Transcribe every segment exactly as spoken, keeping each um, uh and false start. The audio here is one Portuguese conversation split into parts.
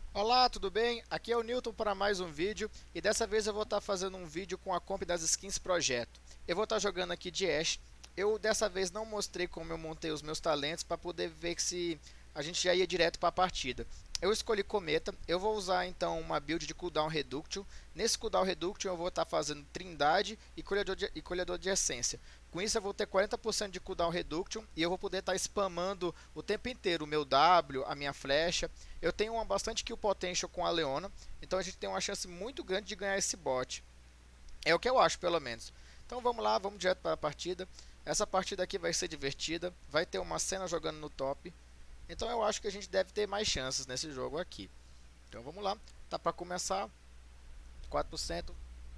Olá, tudo bem? Aqui é o Newton para mais um vídeo e dessa vez eu vou estar fazendo um vídeo com a comp das skins projeto. Eu vou estar jogando aqui de Ashe. Eu dessa vez não mostrei como eu montei os meus talentos para poder ver se a gente já ia direto para a partida. Eu escolhi Cometa, eu vou usar então uma build de cooldown reduction. Nesse cooldown reduction eu vou estar fazendo Trindade e colhedor de, e colhedor de essência. Com isso eu vou ter quarenta por cento de cooldown reduction e eu vou poder estar spamando o tempo inteiro o meu W, a minha flecha. Eu tenho uma bastante kill potential com a Leona, então a gente tem uma chance muito grande de ganhar esse bot. É o que eu acho, pelo menos. Então vamos lá, vamos direto para a partida. Essa partida aqui vai ser divertida, vai ter uma cena jogando no top. Então eu acho que a gente deve ter mais chances nesse jogo aqui. Então vamos lá, tá para começar. quatro por cento.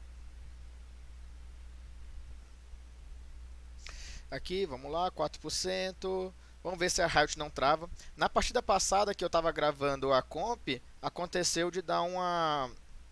Aqui, vamos lá, quatro por cento. Vamos ver se a Riot não trava. Na partida passada que eu estava gravando a comp, aconteceu de dar uma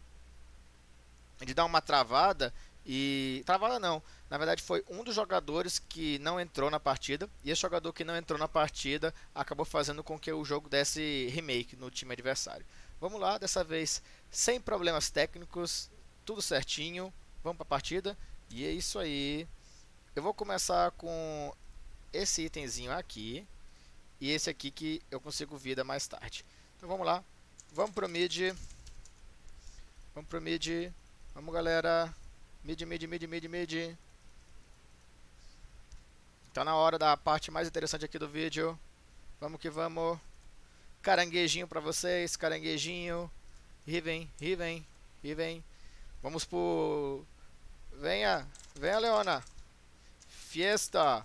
de dar uma travada e travada não. Na verdade foi um dos jogadores que não entrou na partida e esse jogador que não entrou na partida acabou fazendo com que o jogo desse remake no time adversário. Vamos lá, dessa vez sem problemas técnicos, tudo certinho. Vamos para a partida e é isso aí. Eu vou começar com esse itemzinho aqui e esse aqui que eu consigo vida mais tarde. Então vamos lá, vamos pro mid, vamos pro mid, vamos galera, mid, mid, mid, mid, mid. Tá na hora da parte mais interessante aqui do vídeo. Vamos que vamos. Caranguejinho pra vocês, caranguejinho. Riven, Riven, Riven. Vamos pro... Venha, venha Leona. Fiesta.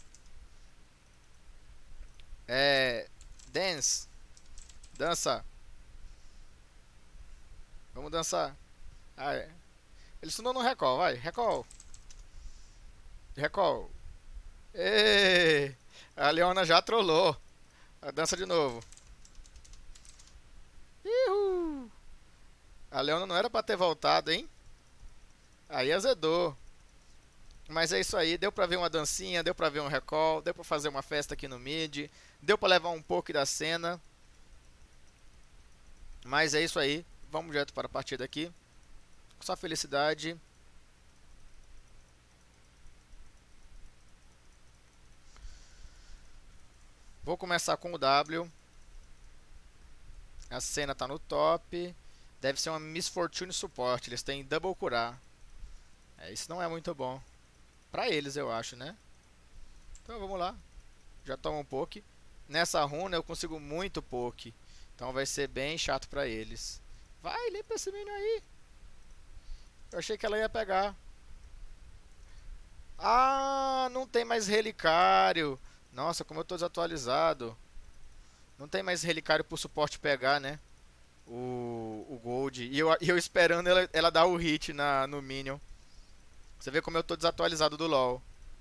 É... Dance. Dança. Vamos dançar. Ah, é. Ele estudou no recall, vai. Recall. Recall. Ê, a Leona já trollou. A dança de novo. Ihu. A Leona não era pra ter voltado, hein? Aí azedou. Mas é isso aí, deu pra ver uma dancinha, deu pra ver um recall, deu pra fazer uma festa aqui no mid, deu pra levar um pouco da cena. Mas é isso aí, vamos direto para a partida aqui. Só felicidade. Vou começar com o W. A cena tá no top. Deve ser uma Misfortune Support, eles têm double curar. É, isso não é muito bom. Pra eles, eu acho, né? Então vamos lá. Já toma um poke. Nessa runa eu consigo muito poke. Então vai ser bem chato pra eles. Vai, limpa esse menino aí. Eu achei que ela ia pegar. Ah, não tem mais relicário. Nossa, como eu tô desatualizado. Não tem mais relicário pro suporte pegar, né? O, o Gold. E eu, e eu esperando ela, ela dar o hit na, no Minion. Você vê como eu tô desatualizado do LoL.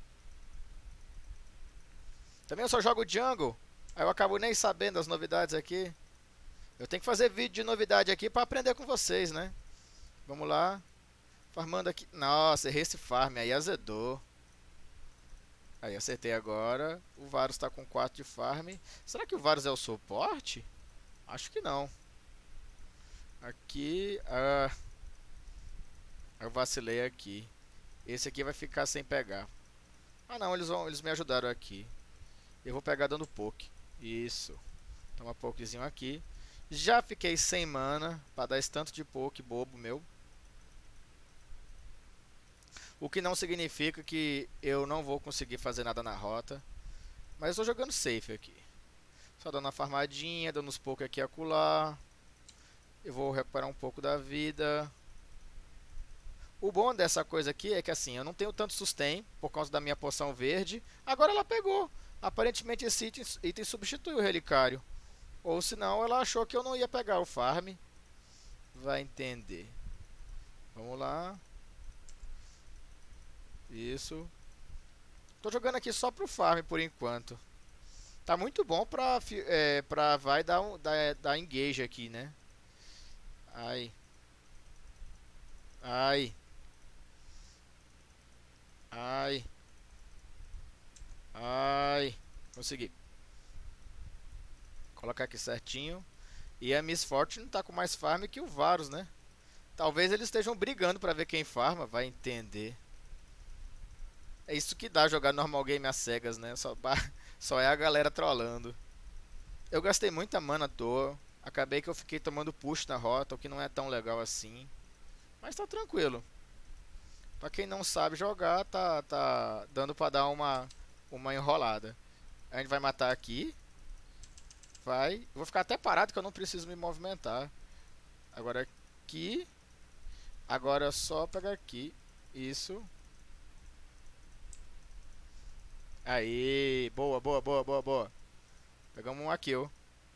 Também eu só jogo jungle. Aí eu acabo nem sabendo das novidades aqui. Eu tenho que fazer vídeo de novidade aqui pra aprender com vocês, né? Vamos lá. Farmando aqui. Nossa, errei esse farm. Aí azedou. Aí acertei agora. O Varus tá com quatro de farm. Será que o Varus é o suporte? Acho que não. Aqui. Ah, eu vacilei aqui. Esse aqui vai ficar sem pegar. Ah não, eles, vão, eles me ajudaram aqui. Eu vou pegar dando poke. Isso. Toma pokezinho aqui. Já fiquei sem mana para dar esse tanto de poke bobo meu. O que não significa que eu não vou conseguir fazer nada na rota. Mas eu estou jogando safe aqui. Só dando uma farmadinha, dando uns poke aqui e acolá. Eu vou recuperar um pouco da vida. O bom dessa coisa aqui é que assim, eu não tenho tanto sustain por causa da minha poção verde. Agora ela pegou. Aparentemente esse item, item substitui o relicário. Ou senão ela achou que eu não ia pegar o farm. Vai entender. Vamos lá. Isso. Tô jogando aqui só pro farm por enquanto. Tá muito bom pra, é, pra vai dar, um, dar, dar engage aqui, né? Ai. Ai. Ai. Ai. Consegui. Colocar aqui certinho. E a Miss Fortune tá com mais farm que o Varus, né? Talvez eles estejam brigando pra ver quem farma, vai entender. É isso que dá jogar normal game às cegas, né? Só, só é a galera trollando. Eu gastei muita mana à toa. Acabei que eu fiquei tomando push na rota, o que não é tão legal assim. Mas tá tranquilo. Pra quem não sabe jogar, tá, tá dando pra dar uma, uma enrolada. A gente vai matar aqui. Vai. Eu vou ficar até parado que eu não preciso me movimentar. Agora aqui. Agora é só pegar aqui. Isso. Aí. Boa, boa, boa, boa, boa. Pegamos uma kill.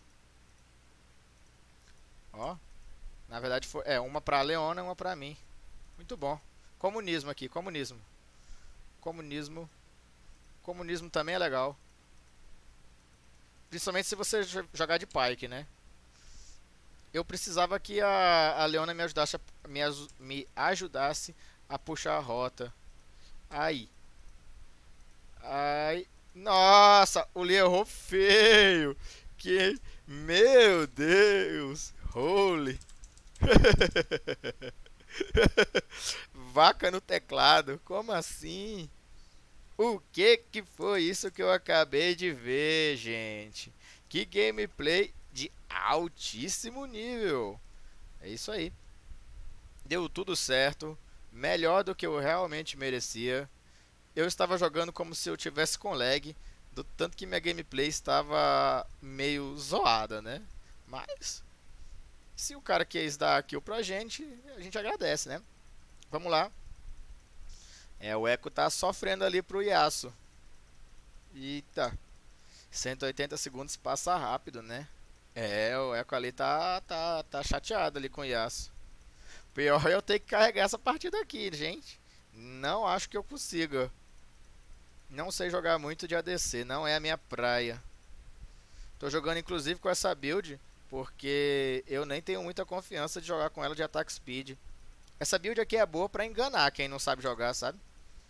Ó. Na verdade foi. É, uma pra Leona e uma pra mim. Muito bom. Comunismo aqui, comunismo. Comunismo. Comunismo também é legal. Principalmente se você jogar de Pyke, né? Eu precisava que a, a Leona me ajudasse, a, me, me ajudasse a puxar a rota. Aí. Ai. Nossa, o Lee errou feio. Que. Meu Deus. Holy. Vaca no teclado. Como assim? O que que foi isso que eu acabei de ver, gente? Que gameplay de altíssimo nível. É isso aí. Deu tudo certo. Melhor do que eu realmente merecia. Eu estava jogando como se eu tivesse com lag. Do tanto que minha gameplay estava meio zoada, né? Mas se o cara quis dar kill pra gente, a gente agradece, né? Vamos lá. É, o Echo tá sofrendo ali pro Yasuo. Eita. cento e oitenta segundos passa rápido, né? É, o Echo ali tá, tá, tá chateado ali com o Yasuo. Pior é eu ter que carregar essa partida aqui, gente. Não acho que eu consiga. Não sei jogar muito de A D C, não é a minha praia. Tô jogando inclusive com essa build, porque eu nem tenho muita confiança de jogar com ela de ataque speed. Essa build aqui é boa pra enganar quem não sabe jogar, sabe?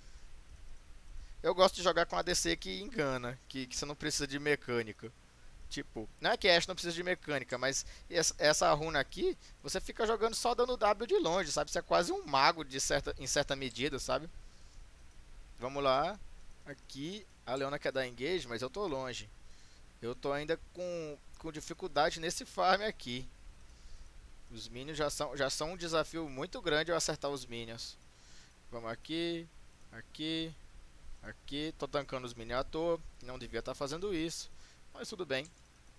Eu gosto de jogar com A D C que engana, que, que você não precisa de mecânica. Tipo, não é que Ashe não precisa de mecânica, mas essa, essa runa aqui, você fica jogando só dando W de longe, sabe? Você é quase um mago de certa, em certa medida, sabe? Vamos lá. Aqui, a Leona quer dar engage, mas eu tô longe. Eu tô ainda com, com dificuldade nesse farm aqui. Os minions já são, já são um desafio muito grande eu acertar os minions. Vamos aqui, aqui, aqui. Tô tancando os minions à toa. Não devia estar fazendo isso, mas tudo bem.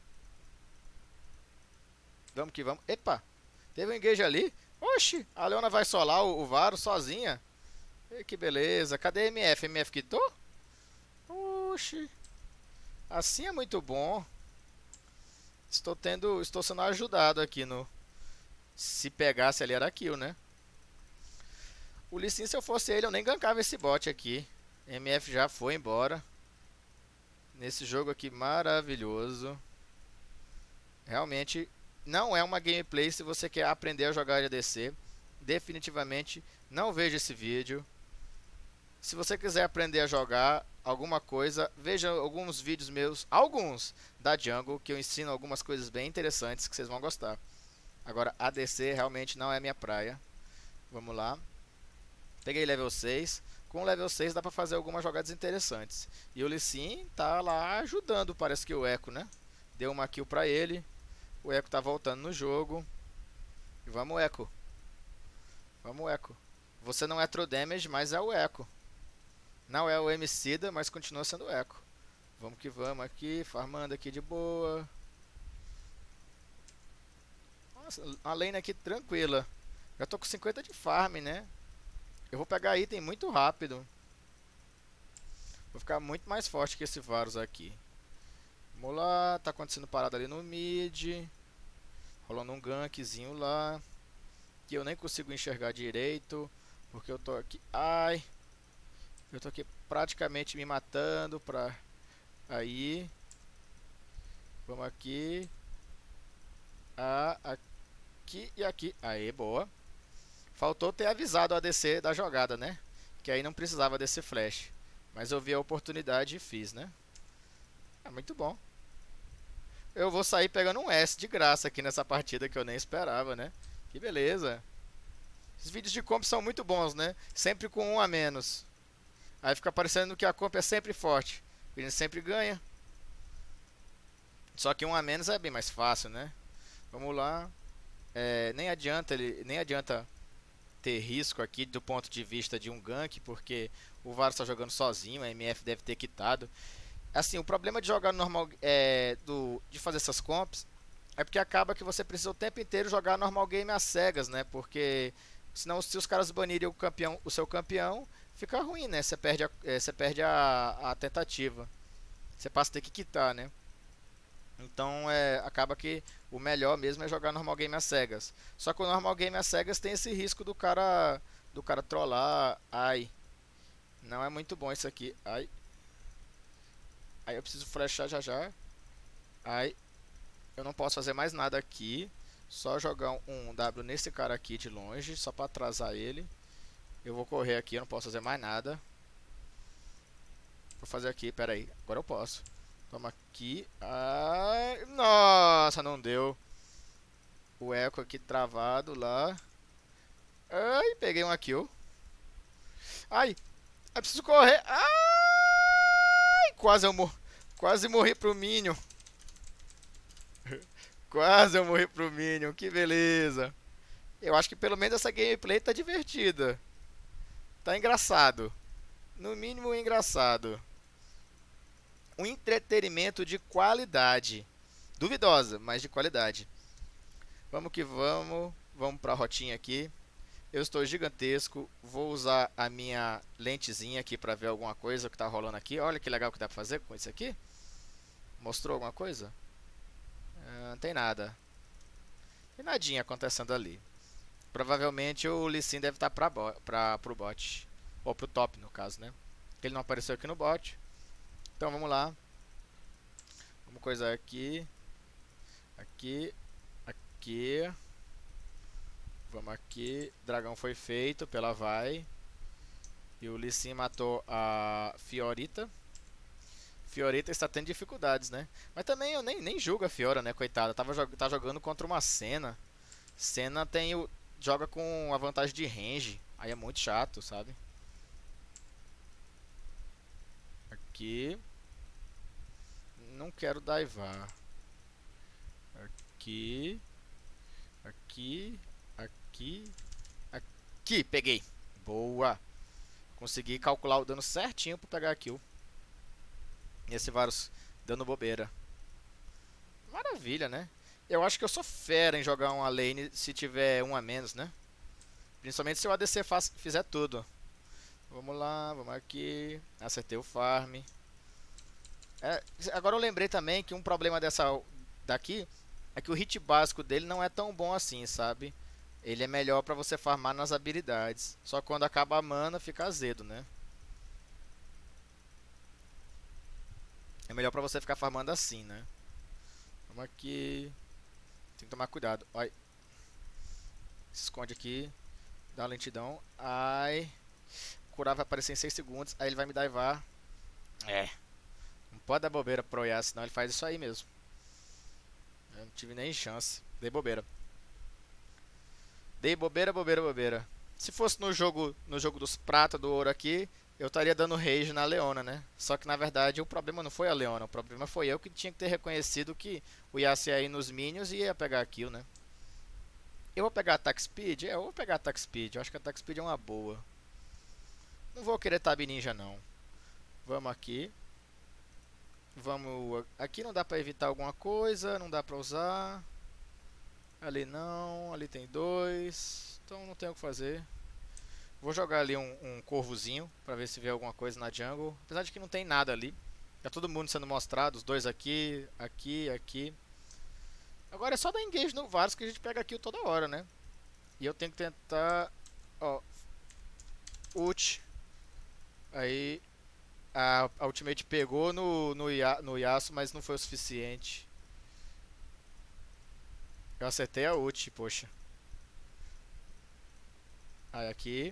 Vamos que vamos. Epa, teve um engage ali. Oxi, a Leona vai solar o, o Varus sozinha. E que beleza. Cadê a M F? M F quitou? Oxi. Assim é muito bom. Estou tendo, estou sendo ajudado aqui no... Se pegasse ali era kill, né? O Lee Sin, se eu fosse ele, eu nem gankava esse bot aqui. M F já foi embora. Nesse jogo aqui maravilhoso. Realmente não é uma gameplay se você quer aprender a jogar de A D C. Definitivamente não veja esse vídeo. Se você quiser aprender a jogar alguma coisa, veja alguns vídeos meus, alguns da Jungle, que eu ensino algumas coisas bem interessantes que vocês vão gostar. Agora, A D C realmente não é minha praia. Vamos lá. Peguei level seis. Com level seis dá pra fazer algumas jogadas interessantes. E o Lee Sin tá lá ajudando, parece que o Echo, né? Deu uma kill pra ele. O Echo tá voltando no jogo. E vamos, Echo. Vamos, Echo. Você não é true damage, mas é o Echo. Não é o Emicida, mas continua sendo o Echo. Vamos que vamos aqui, farmando aqui de boa. Nossa, a lane aqui tranquila. Já tô com cinquenta de farm, né? Eu vou pegar item muito rápido. Vou ficar muito mais forte que esse Varus aqui. Vamos lá, tá acontecendo parada ali no mid. Rolando um gankzinho lá. Que eu nem consigo enxergar direito. Porque eu tô aqui... Ai... Eu tô aqui praticamente me matando pra... Aí... Vamos aqui... Ah, aqui e aqui. Aí, boa. Faltou ter avisado o A D C da jogada, né? Que aí não precisava desse flash. Mas eu vi a oportunidade e fiz, né? É muito bom. eu vou sair pegando um S de graça aqui nessa partida que eu nem esperava, né? Que beleza. Esses vídeos de comp são muito bons, né? Sempre com um a menos. Aí fica parecendo que a comp é sempre forte. A gente sempre ganha. Só que um a menos é bem mais fácil, né? Vamos lá. É, nem adianta ele, nem adianta ter risco aqui do ponto de vista de um gank, porque o Varus está jogando sozinho, a M F deve ter quitado. Assim, o problema de jogar normal, é, do, de fazer essas comps, é porque acaba que você precisa o tempo inteiro jogar normal game às cegas, né? Porque senão, se os caras banirem o campeão, o seu campeão, fica ruim, né? Você perde a, é, você perde a, a tentativa. Você passa a ter que quitar, né? Então é, acaba que o melhor mesmo é jogar normal game às cegas. Só que o normal game às cegas tem esse risco do cara do cara trollar. Ai, não é muito bom isso aqui. Ai, aí eu preciso flashar já já. Ai, eu não posso fazer mais nada aqui. Só jogar um, um W nesse cara aqui de longe, só para atrasar ele. Eu vou correr aqui, eu não posso fazer mais nada. Vou fazer aqui, pera aí. Agora eu posso. Toma aqui. Ai, nossa, não deu. O eco aqui travado lá. Ai, peguei uma kill. Ai, eu preciso correr. Ai, quase eu morri. Quase morri pro Minion. Quase eu morri pro Minion. Que beleza. Eu acho que pelo menos essa gameplay tá divertida. Tá engraçado. No mínimo engraçado. Um entretenimento de qualidade. Duvidosa, mas de qualidade. Vamos que vamos. Vamos para a rotinha aqui. Eu estou gigantesco. Vou usar a minha lentezinha aqui para ver alguma coisa que está rolando aqui. Olha que legal que dá para fazer com isso aqui. Mostrou alguma coisa? Ah, não tem nada. Tem nadinha acontecendo ali. Provavelmente o Lee Sin deve estar para o bot. Ou para o top, no caso, né? Ele não apareceu aqui no bot. Então vamos lá. Vamos coisar aqui. Aqui. Aqui. Vamos aqui. Dragão foi feito pela Vai. E o Lee Sin matou a Fiorita. Fiorita está tendo dificuldades, né? Mas também eu nem, nem julgo a Fiora, né? Coitada. Tava jog tá jogando contra uma Senna. Senna tem o, joga com a vantagem de range. Aí é muito chato, sabe? Aqui. Não quero daivar. Aqui. Aqui. Aqui. Aqui. Peguei. Boa. Consegui calcular o dano certinho para pegar a kill. E esse Varus dando bobeira. Maravilha, né? Eu acho que eu sou fera em jogar uma lane se tiver um a menos, né? Principalmente se o A D C faz, fizer tudo. Vamos lá, vamos aqui. Acertei o farm. É, agora eu lembrei também que um problema dessa daqui é que o hit básico dele não é tão bom assim, sabe? Ele é melhor pra você farmar nas habilidades. Só que quando acaba a mana fica azedo, né? É melhor pra você ficar farmando assim, né? Vamos aqui. Tem que tomar cuidado. Ai. Se esconde aqui. Dá uma lentidão. Ai. Curar vai aparecer em seis segundos. Aí ele vai me daivar. É. Não pode dar bobeira pro Yas, senão ele faz isso aí mesmo. Eu não tive nem chance. Dei bobeira. Dei bobeira, bobeira, bobeira. Se fosse no jogo, no jogo dos prata, do ouro aqui, eu estaria dando rage na Leona, né? Só que na verdade o problema não foi a Leona. O problema foi eu que tinha que ter reconhecido que o Yas ia ir nos minions e ia pegar a kill, né? Eu vou pegar Attack Speed? É, eu vou pegar Attack Speed. Eu acho que a Attack Speed é uma boa. Não vou querer Tab Ninja, não. Vamos aqui. Vamos... Aqui não dá pra evitar alguma coisa. Não dá pra usar. Ali não. Ali tem dois. Então não tem o que fazer. Vou jogar ali um, um corvozinho pra ver se vê alguma coisa na jungle. Apesar de que não tem nada ali. Tá todo mundo sendo mostrado. Os dois aqui, aqui, aqui. Agora é só dar engage no Varus que a gente pega kill toda hora, né? E eu tenho que tentar... Ó... Ult. Aí... A, a ultimate pegou no, no, no Yasuo, mas não foi o suficiente. Eu acertei a ult, poxa. Aí aqui.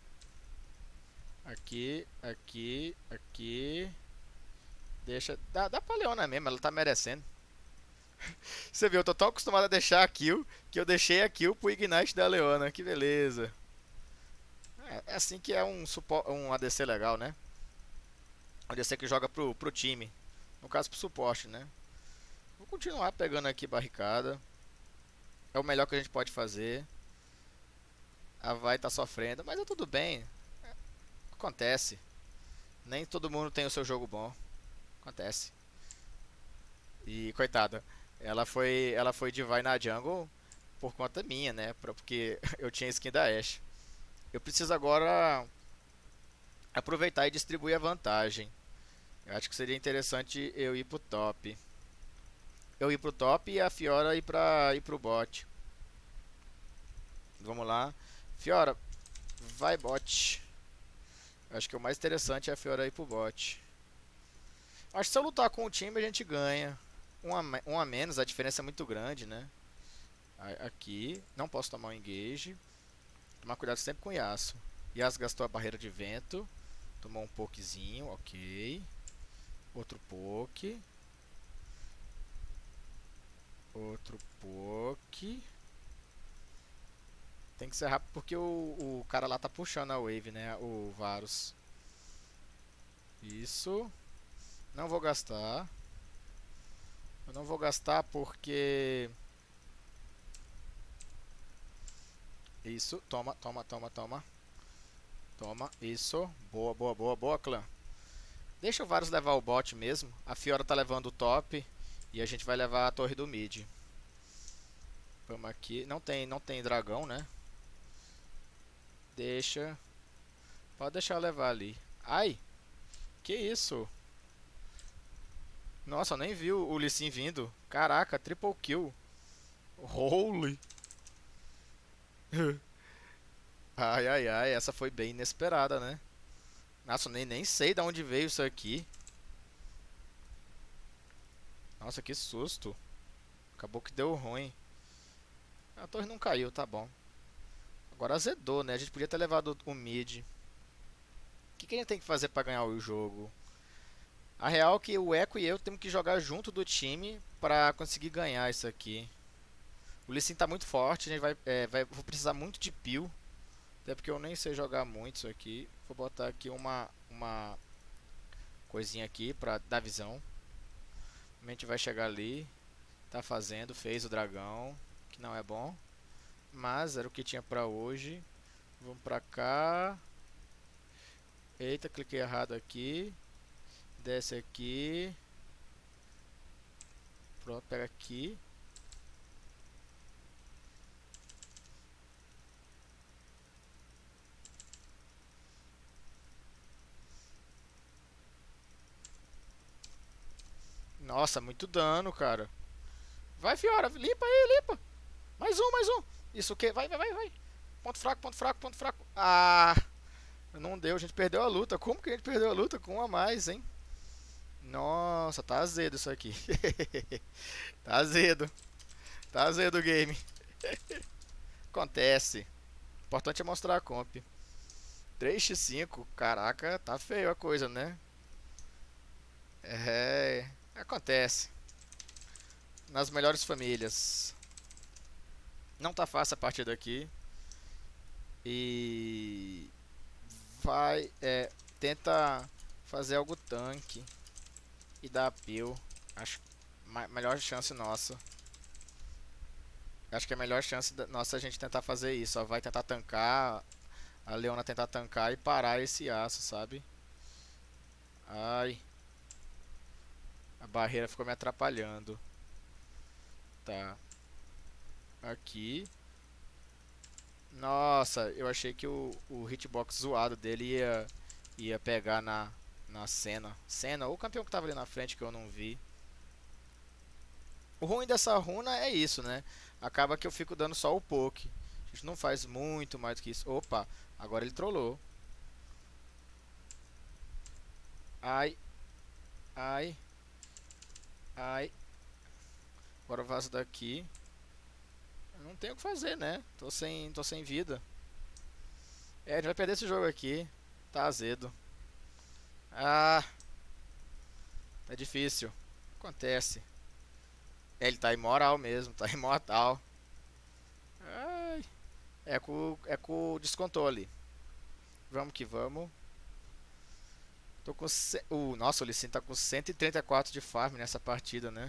Aqui, aqui, aqui. Deixa... Dá, dá pra Leona mesmo, ela tá merecendo. Você viu, eu tô tão acostumado a deixar a kill que eu deixei a kill pro Ignite da Leona. Que beleza. É, é assim que é um, supo- um A D C legal, né? Um A D C que joga pro, pro time. No caso, pro suporte, né? Vou continuar pegando aqui barricada. É o melhor que a gente pode fazer. A vai tá sofrendo, mas é tudo bem. Acontece. Nem todo mundo tem o seu jogo bom. Acontece. E coitada, ela foi, ela foi de vai na jungle por conta minha, né? Pra- Porque eu tinha skin da Ashe. Eu preciso agora aproveitar e distribuir a vantagem. Eu acho que seria interessante eu ir pro top. Eu ir pro top e a Fiora ir pra ir pro bot. Vamos lá. Fiora, vai bot. Acho que o mais interessante é a Fiora ir pro bot. Acho que se eu lutar com o time a gente ganha. Um a, me- um a menos, a diferença é muito grande, né? A- Aqui, não posso tomar um engage. Tomar cuidado sempre com o Yasuo. Yasuo gastou a barreira de vento. Tomou um pokezinho, ok. Outro poke. Outro poke. Tem que ser rápido porque o, o cara lá tá puxando a wave, né? O Varus. Isso. Não vou gastar. Eu não vou gastar porque... Isso. Toma, toma, toma, toma. Toma. Isso. Boa, boa, boa, boa, clã. Deixa o Varus levar o bot mesmo. A Fiora tá levando o top. E a gente vai levar a torre do mid. Vamos aqui. Não tem, não tem dragão, né? Deixa. Pode deixar eu levar ali. Ai! Que isso? Nossa, eu nem vi o o Lee Sin vindo. Caraca, triple kill. Holy! Ai, ai, ai. Essa foi bem inesperada, né? Nossa, eu nem, nem sei de onde veio isso aqui. Nossa, que susto. Acabou que deu ruim. A torre não caiu, tá bom. Agora azedou, né? A gente podia ter levado o mid. O que, que a gente tem que fazer pra ganhar o jogo? A real é que o Echo e eu temos que jogar junto do time pra conseguir ganhar isso aqui. O Lee Sin tá muito forte, a gente vai, é, vai, vou precisar muito de peel. Até porque eu nem sei jogar muito isso aqui. Vou botar aqui uma, uma coisinha aqui pra dar visão. A gente vai chegar ali. Tá fazendo, fez o dragão, que não é bom. Mas era o que tinha pra hoje. Vamos pra cá. Eita, cliquei errado aqui. Desce aqui. Pronto, pega aqui. Nossa, muito dano, cara. Vai, Fiora, limpa aí, limpa. Mais um, mais um. Isso o que? Vai, vai, vai, vai. Ponto fraco, ponto fraco, ponto fraco. Ah, não deu, a gente perdeu a luta. Como que a gente perdeu a luta com um a mais, hein? Nossa, tá azedo isso aqui. Tá azedo. Tá azedo o game. Acontece. O importante é mostrar a comp. três por cinco, caraca, tá feio a coisa, né? É, acontece. Nas melhores famílias. Não tá fácil a partida aqui. E vai, é, tenta fazer algo tanque e dar appeal. Acho ma melhor chance nossa. Acho que é a melhor chance da nossa a gente tentar fazer isso. Ó, vai tentar tancar, a Leona tentar tancar e parar esse aço, sabe? Ai, a barreira ficou me atrapalhando. Tá. Aqui. Nossa, eu achei que o, o hitbox zoado dele ia, ia pegar na, na cena. Cena, ou o campeão que tava ali na frente que eu não vi. O ruim dessa runa é isso, né? Acaba que eu fico dando só o poke. A gente não faz muito mais do que isso. Opa, agora ele trollou. Ai, ai, ai. Agora eu vazo daqui. Eu não tenho o que fazer, né? Tô sem, tô sem vida. É, a gente vai perder esse jogo aqui. Tá azedo. Ah, é difícil. Acontece. Ele tá imoral mesmo, tá imortal. Ai, Eco, Eco descontou ali. Vamos que vamos. Tô com. ce- Uh, nossa, o Lee Sin tá com cento e trinta e quatro de farm nessa partida, né?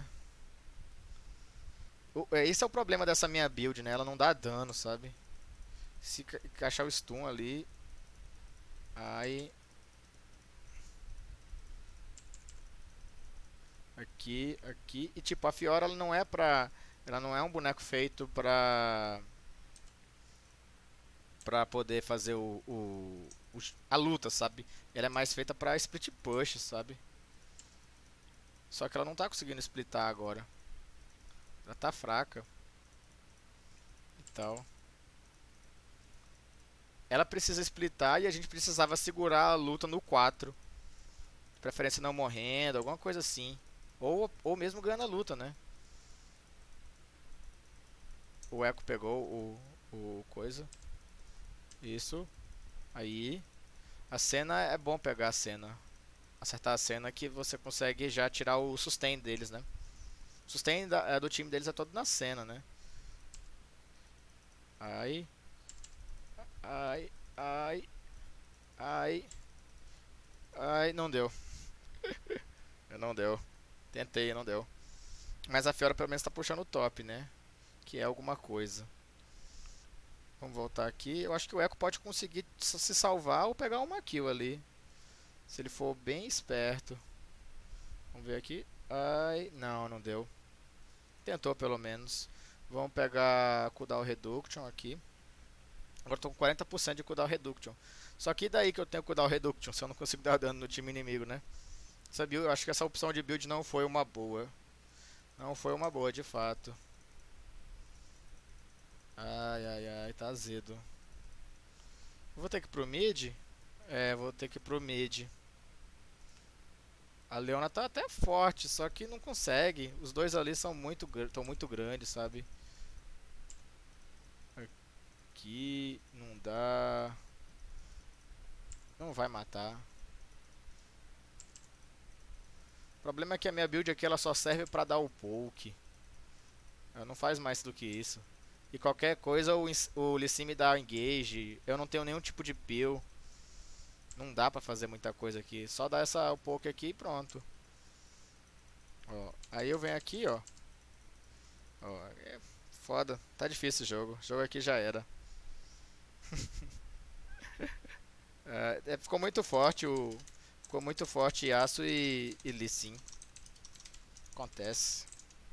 O- é, Esse é o problema dessa minha build, né? Ela não dá dano, sabe? Se ca- encaixar o stun ali. Aí. Aqui, aqui. E tipo, a Fiora ela não é pra. Ela não é um boneco feito pra. Pra poder fazer o, o, o- a luta, sabe? Ela é mais feita pra split push, sabe? Só que ela não tá conseguindo splitar agora. Ela tá fraca. Então. Ela precisa splitar e a gente precisava segurar a luta no quatro. De preferência não morrendo, alguma coisa assim. Ou, ou mesmo ganhando a luta, né? O Echo pegou o, o coisa. Isso. Aí. A cena é bom pegar a cena. Acertar a cena que você consegue já tirar o sustain deles, né? O sustain da, é, do time deles é todo na cena, né? Ai. Ai. Ai. Ai. Ai. Não deu. Não deu. Tentei, não deu. Mas a Fiora pelo menos tá puxando o top, né? Que é alguma coisa. Vamos voltar aqui. Eu acho que o Echo pode conseguir se salvar ou pegar uma kill ali. Se ele for bem esperto. Vamos ver aqui. Ai, não, não deu. Tentou pelo menos. Vamos pegar cooldown reduction aqui. Agora estou com quarenta por cento de cooldown reduction. Só que daí que eu tenho cooldown reduction se eu não consigo dar dano no time inimigo, né? Essa build, eu acho que essa opção de build não foi uma boa. Não foi uma boa, de fato. Ai, ai, ai, tá azedo. Vou ter que ir pro mid? É, vou ter que ir pro mid. A Leona tá até forte, só que não consegue. Os dois ali são muito, tão muito grandes, sabe? Aqui não dá. Não vai matar. O problema é que a minha build aqui ela só serve pra dar o poke. Ela não faz mais do que isso. E qualquer coisa o, o Lee Sin me dá engage. Eu não tenho nenhum tipo de peel. Não dá pra fazer muita coisa aqui. Só dá essa o poke aqui e pronto. Ó, aí eu venho aqui, ó. Ó, é foda. Tá difícil o jogo. O jogo aqui já era. É, é, ficou muito forte o. Ficou muito forte Yasuo e, e Lee Sin. Acontece.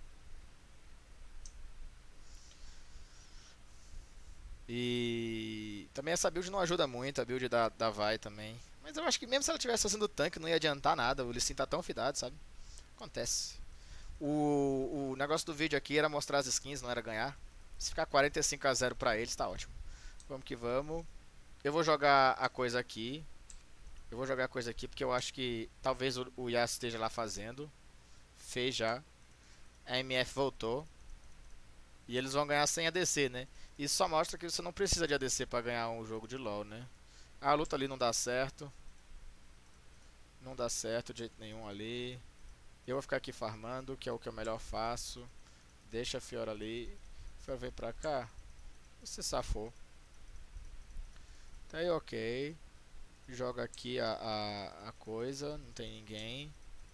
E também essa build não ajuda muito, a build da, da Vi também. Mas eu acho que mesmo se ela tivesse fazendo tanque não ia adiantar nada, o Lee Sin tá tão fidado, sabe? Acontece. O, o negócio do vídeo aqui era mostrar as skins, não era ganhar. Se ficar quarenta e cinco a zero pra eles, tá ótimo. Vamos que vamos. Eu vou jogar a coisa aqui. Eu vou jogar a coisa aqui porque eu acho que talvez o, o Yasuo esteja lá fazendo. Fez já. A M F voltou. E eles vão ganhar sem A D C, né? Isso só mostra que você não precisa de A D C pra ganhar um jogo de LoL, né? A luta ali não dá certo. Não dá certo de jeito nenhum ali. Eu vou ficar aqui farmando, que é o que eu melhor faço. Deixa a Fiora ali. Fiora vem pra cá. Você safou. Tá aí, ok. Joga aqui a, a, a coisa. Não tem ninguém.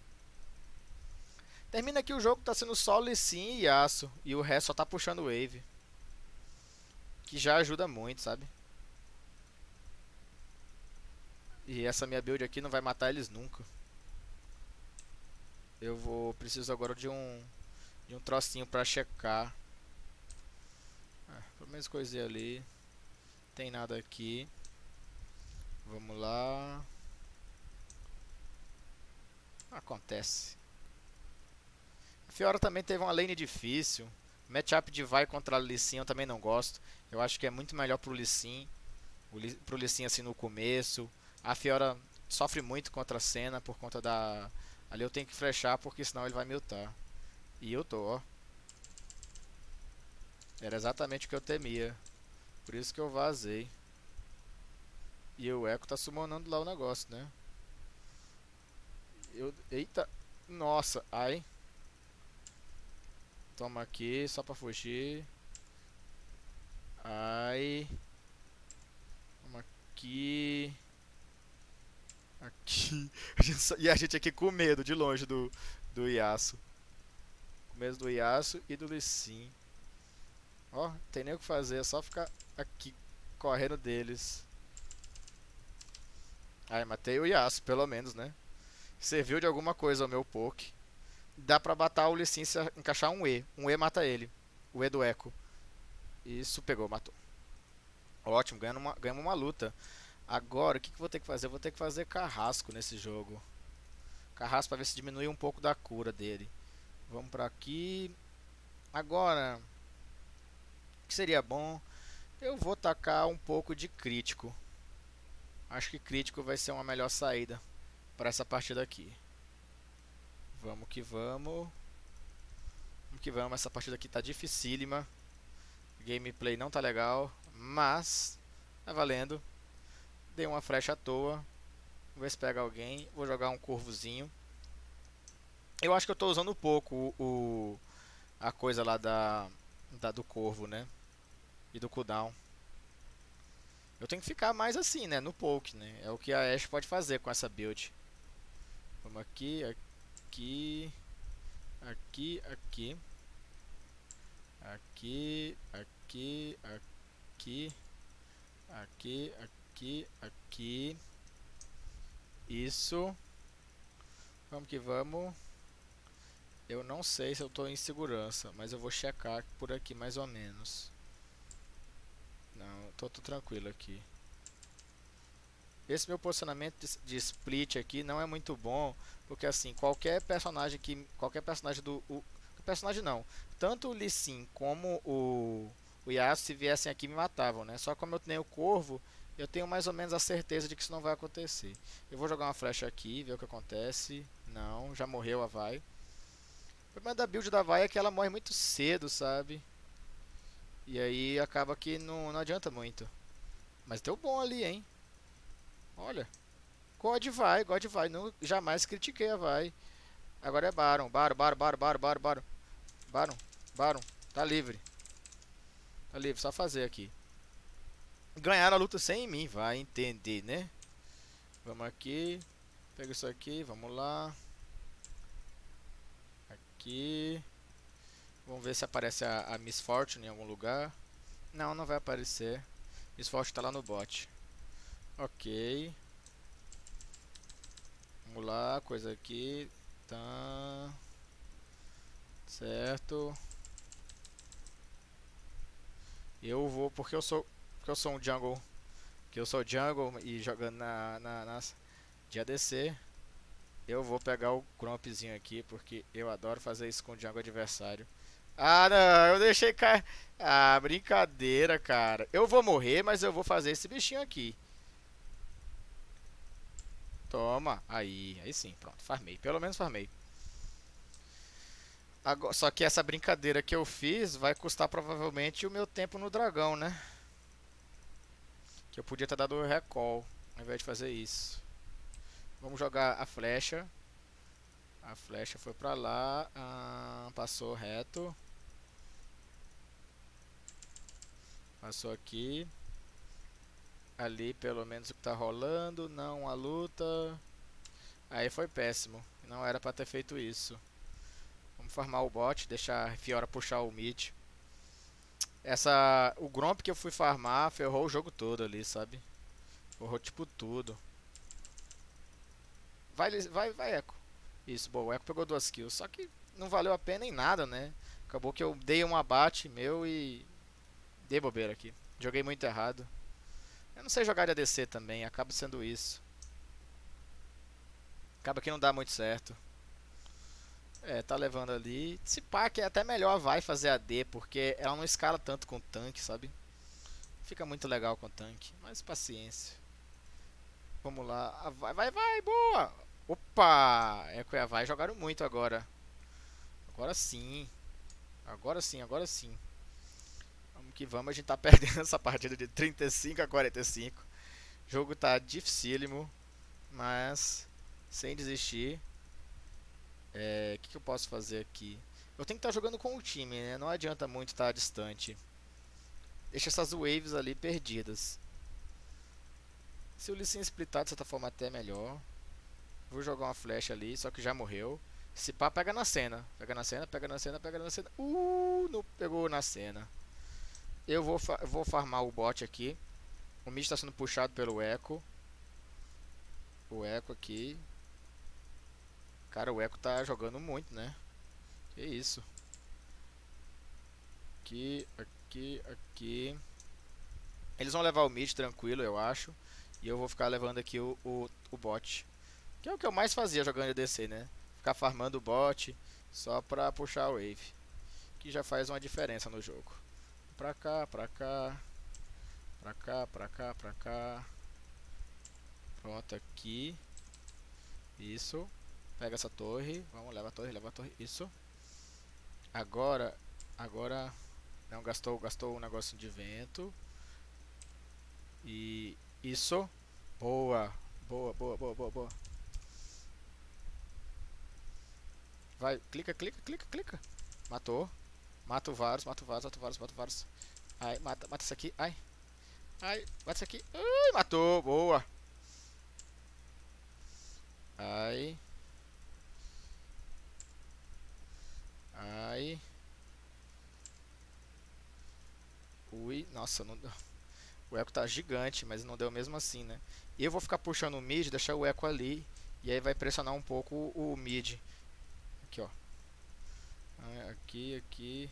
Termina aqui o jogo, tá sendo só Lee Sin e Yasuo. E o resto só tá puxando wave. Que já ajuda muito, sabe? E essa minha build aqui não vai matar eles nunca. Eu vou preciso agora de um de um trocinho pra checar. Ah, pelo menos coisei ali. Tem nada aqui. Vamos lá. Acontece. A Fiora também teve uma lane difícil. Matchup de Vi contra a Lee Sin eu também não gosto. Eu acho que é muito melhor pro Lee Sin. O Lee, pro Lee Sin assim no começo. A Fiora sofre muito contra a Senna por conta da... Ali eu tenho que flechar porque senão ele vai me ultar. E eu tô, ó. Era exatamente o que eu temia. Por isso que eu vazei. E o Echo tá summonando lá o negócio, né? Eu... Eita. Nossa, ai. Toma aqui, só pra fugir. Ai. Toma aqui. Aqui. A gente só- E a gente aqui com medo, de longe, do, do Yasuo. Com medo do Yasuo e do Lee Sin. Ó, não tem nem o que fazer, é só ficar aqui, correndo deles. Ai, matei o Yasuo, pelo menos, né? Serviu de alguma coisa o meu poke. Dá pra matar o Lee Sin se encaixar um E. Um E mata ele. O E do Echo. Isso, pegou, matou. Ótimo, ganhamos uma, ganhamos uma luta. Agora, o que, que eu vou ter que fazer? Eu vou ter que fazer carrasco nesse jogo. Carrasco pra ver se diminui um pouco da cura dele. Vamos pra aqui. Agora, o que seria bom? Eu vou tacar um pouco de crítico. Acho que crítico vai ser uma melhor saída para essa partida aqui. Vamos que vamos. Vamos que vamos. Essa partida aqui tá dificílima. Gameplay não tá legal, mas tá valendo. Dei uma flecha à toa. Vamos ver se pega alguém. Vou jogar um corvozinho. Eu acho que eu tô usando pouco o, o a coisa lá da, da do corvo, né? E do cooldown. Eu tenho que ficar mais assim, né? No poke, né? É o que a Ashe pode fazer com essa build. Vamos aqui, aqui, aqui, aqui, aqui, aqui, aqui, aqui, aqui, aqui. Isso. Vamos que vamos. Eu não sei se eu estou em segurança, mas eu vou checar por aqui mais ou menos. Não, tô, tô tranquilo aqui. Esse meu posicionamento de, de split aqui não é muito bom, porque assim, qualquer personagem que qualquer personagem do o, personagem não, tanto o Lee Sin como o o Yasuo se viessem aqui me matavam, né? Só como eu tenho o corvo, eu tenho mais ou menos a certeza de que isso não vai acontecer. Eu vou jogar uma flecha aqui, ver o que acontece. Não, já morreu a Vi. O problema da build da Vi é que ela morre muito cedo, sabe? E aí acaba que não, não adianta muito. Mas deu bom ali, hein? Olha. God vai, God vai. Não, jamais critiquei a Vi. Agora é Baron. Baron, Baron, Baron, Baron, Baron, Baron. Baron, Baron. Tá livre. Tá livre, só fazer aqui. Ganharam a luta sem mim, vai entender, né? Vamos aqui. Pega isso aqui, vamos lá. Aqui. Vamos ver se aparece a, a Miss Fortune em algum lugar. Não, não vai aparecer. Miss Fortune tá lá no bot. Ok. Vamos lá, coisa aqui. Tá. Certo. Eu vou, porque eu sou, porque eu sou um jungle. Que eu sou jungle e jogando na, na, nas de A D C. Eu vou pegar o Grompzinho aqui, porque eu adoro fazer isso com o jungle adversário. Ah, não, eu deixei cair. Ah, brincadeira, cara. Eu vou morrer, mas eu vou fazer esse bichinho aqui. Toma, aí, aí sim, pronto, farmei, pelo menos farmei. Agora, só que essa brincadeira que eu fiz vai custar provavelmente o meu tempo no dragão, né? Que eu podia ter dado o recall, ao invés de fazer isso. Vamos jogar a flecha. A flecha foi pra lá, ah, passou reto. Passou aqui. Ali pelo menos o que tá rolando, não a luta. Aí foi péssimo, não era pra ter feito isso. Vamos farmar o bot, deixar a Fiora puxar o mid. Essa, o Gromp que eu fui farmar ferrou o jogo todo ali, sabe? Ferrou tipo tudo. Vai, vai, vai, Echo. Isso, bom, o Echo pegou duas kills. Só que não valeu a pena em nada, né? Acabou que eu dei um abate meu e dei bobeira aqui. Joguei muito errado. Eu não sei jogar de A D C também, acaba sendo isso. Acaba que não dá muito certo. É, tá levando ali. Se pá, que é até melhor vai fazer A D, porque ela não escala tanto com tanque, sabe? Fica muito legal com tanque, mas paciência. Vamos lá. Vai, vai, vai, boa! Opa! Echo e a Vai jogaram muito agora. Agora sim. Agora sim, agora sim. Vamos que vamos, a gente tá perdendo essa partida de trinta e cinco a quarenta e cinco. O jogo tá dificílimo, mas sem desistir. É, o que, que eu posso fazer aqui? Eu tenho que estar jogando com o time, né? Não adianta muito estar distante. Deixa essas waves ali perdidas. Se o Lee Sin splitar, de certa forma, até melhor. Vou jogar uma flecha ali, só que já morreu. Se pá, pega na cena. Pega na cena, pega na cena, pega na cena. Uh, não pegou na cena. Eu vou, fa vou farmar o bot aqui. O mid está sendo puxado pelo Echo. O Echo aqui. Cara, o Echo tá jogando muito, né? Que isso. Aqui, aqui, aqui. Eles vão levar o mid tranquilo, eu acho. E eu vou ficar levando aqui o, o, o bot. Que é o que eu mais fazia jogando E D C, né? Ficar farmando o bot só pra puxar a wave. Que já faz uma diferença no jogo. Pra cá, pra cá. Pra cá, pra cá, pra cá. Pronto, aqui. Isso. Pega essa torre. Vamos, leva a torre, leva a torre. Isso. Agora, agora... Não, gastou, gastou um negocinho de vento. E... Isso. Boa. Boa, boa, boa, boa, boa. Vai, clica, clica, clica, clica. Matou. Mata o Varus, mata o Varus, mata o Varus, mata o Varus. Ai, mata, mata isso aqui. Ai. Ai, mata isso aqui. Ai, matou. Boa. Ai. Ai. Ui, nossa, não deu. O eco tá gigante, mas não deu mesmo assim, né? E eu vou ficar puxando o mid, deixar o eco ali. E aí vai pressionar um pouco o, o mid. Aqui, ó. Aqui, aqui.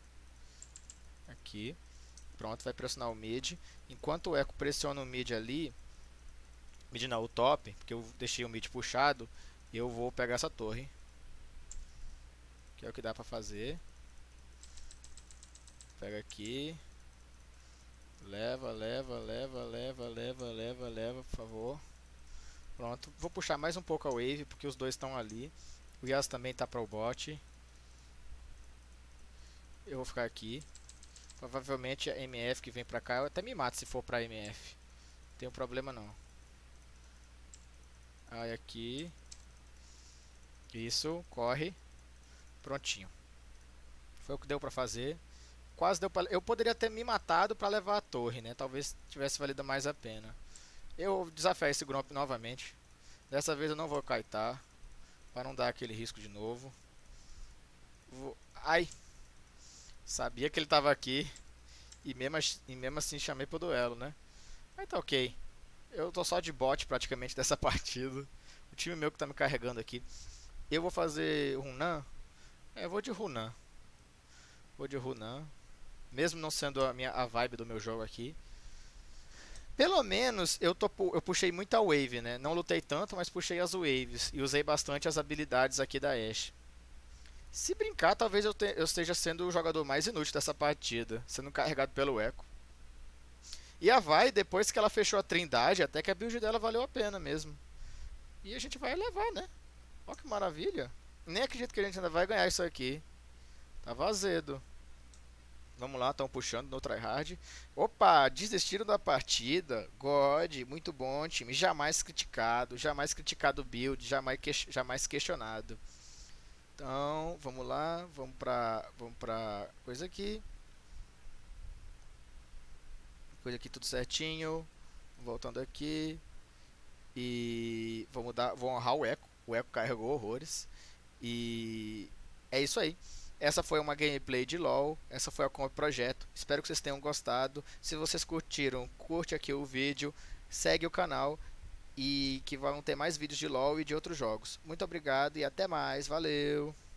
Aqui. Pronto, vai pressionar o mid. Enquanto o eco pressiona o mid ali. Mid não, o top. Porque eu deixei o mid puxado. Eu vou pegar essa torre. Que é o que dá pra fazer. Pega aqui. Leva, leva, leva, leva, leva, leva, leva, por favor. Pronto. Vou puxar mais um pouco a wave, porque os dois estão ali. O Yas também tá para o bot. Eu vou ficar aqui. Provavelmente a M F que vem pra cá, eu até me mato se for pra M F. Não tem problema não. Aí aqui. Isso, corre. Prontinho. Foi o que deu pra fazer. Quase deu pra... Eu poderia ter me matado pra levar a torre, né? Talvez tivesse valido mais a pena. Eu desafiar esse Gromp novamente. Dessa vez eu não vou kaitar. Pra não dar aquele risco de novo. Vou... Ai! Sabia que ele tava aqui. E mesmo, e mesmo assim chamei pro duelo, né? Aí tá ok. Eu tô só de bot praticamente dessa partida. O time meu que tá me carregando aqui. Eu vou fazer Runan. É, eu vou de Runan. Vou de Runan. Mesmo não sendo a, minha, a vibe do meu jogo aqui. Pelo menos eu, tô, eu puxei muita wave, né? Não lutei tanto, mas puxei as waves. E usei bastante as habilidades aqui da Ashe. Se brincar, talvez eu, te, eu esteja sendo o jogador mais inútil dessa partida. Sendo carregado pelo Echo. E a Vi, depois que ela fechou a trindade, até que a build dela valeu a pena mesmo. E a gente vai levar, né? Olha que maravilha. Nem acredito que a gente ainda vai ganhar isso aqui. Tava azedo. Vamos lá, estão puxando no tryhard. Opa, desistiram da partida. God, muito bom time. Jamais criticado, jamais criticado build, jamais, que, jamais questionado. Então, vamos lá, vamos pra, vamos pra coisa aqui. Coisa aqui tudo certinho. Voltando aqui. E vamos dar, vou honrar o Echo. O Echo carregou horrores. E é isso aí. Essa foi uma gameplay de LoL. Essa foi a Comp Projeto. Espero que vocês tenham gostado. Se vocês curtiram, curte aqui o vídeo. Segue o canal. E que vão ter mais vídeos de LoL e de outros jogos. Muito obrigado e até mais. Valeu!